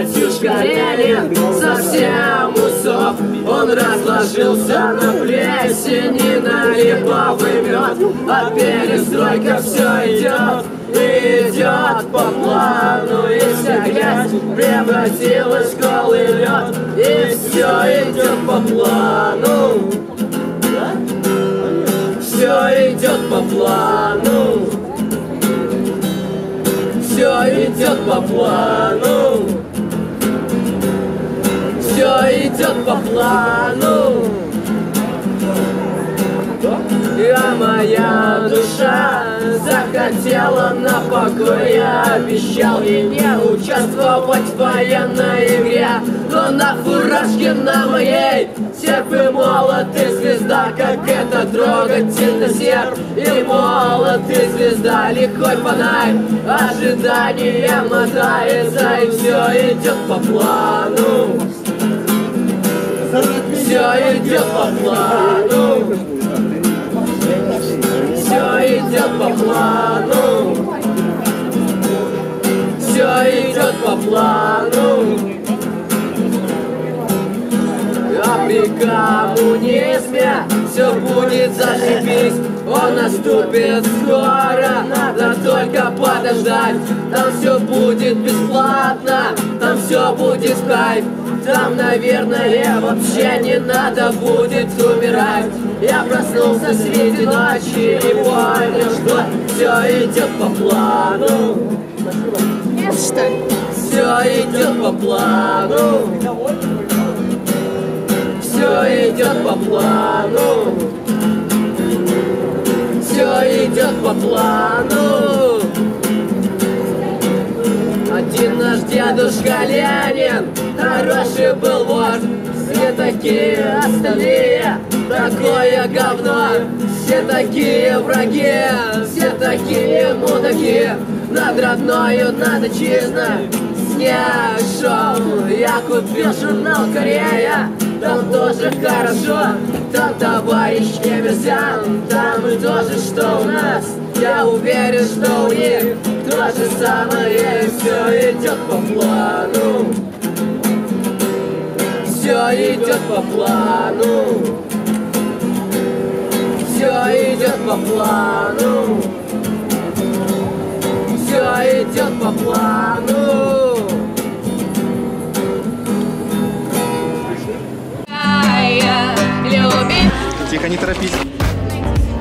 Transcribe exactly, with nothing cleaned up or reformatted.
батюшка Ленин совсем усох. Он разложился на плесени, на липовый мед. А перестройка все идет, идет по плану. И вся грязь превратилась в голый лед. И все идет по плану. Все идет по плану. Все идет по плану. Все идет по плану. А моя душа захотела на покой. Я обещал ей не участвовать в военной игре, но на фуражке на моей серп и молот и звезда, как это трогательно серп и молот и звезда. Лихой фонарь ожидание мотается, и все идет по плану. Все идет по плану. Все идет по плану. Все идет по плану. А при коммунизме все будет зашибись. Он наступит скоро, надо только подождать. Там все будет бесплатно, там все будет в кайф. Там, наверное, вообще не надо будет умирать. Я проснулся среди ночи и понял, что все идет по плану. Что? Все идет по плану. Все идет по плану. Все идет по плану. Один наш дедушка Ленин хороший был вождь. Все такие остальные такое говно. Все такие враги, все такие мудаки. Над родною надо честно. Снег шел, я купил журнал Корея. Там тоже хорошо, там товарищ Кемерсян. Там и тоже, что у нас. Я уверен, что у них то же самое. Все идет по плану. Все идет по плану. Все идет по плану. Все идет по плану. Любим. Тихо, не торопись.